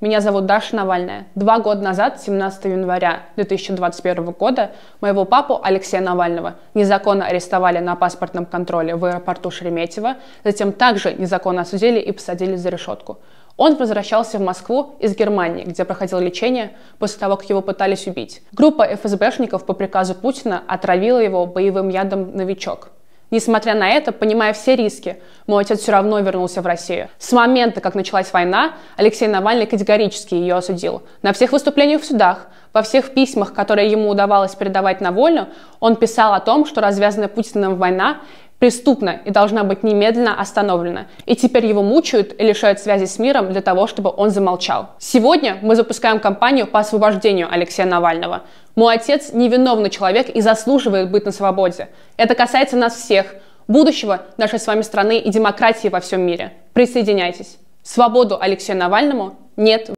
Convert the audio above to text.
Меня зовут Даша Навальная. 2 года назад, 17 января 2021 года, моего папу Алексея Навального незаконно арестовали на паспортном контроле в аэропорту Шереметьево, затем также незаконно осудили и посадили за решетку. Он возвращался в Москву из Германии, где проходил лечение после того, как его пытались убить. Группа ФСБшников по приказу Путина отравила его боевым ядом «Новичок». Несмотря на это, понимая все риски, мой отец все равно вернулся в Россию. С момента, как началась война, Алексей Навальный категорически ее осудил. На всех выступлениях в судах, во всех письмах, которые ему удавалось передавать на вольную, он писал о том, что развязанная Путиным война преступна и должна быть немедленно остановлена. И теперь его мучают и лишают связи с миром для того, чтобы он замолчал. Сегодня мы запускаем кампанию по освобождению Алексея Навального. Мой отец невиновный человек и заслуживает быть на свободе. Это касается нас всех, будущего нашей с вами страны и демократии во всем мире. Присоединяйтесь. Свободу Алексею Навальному нет.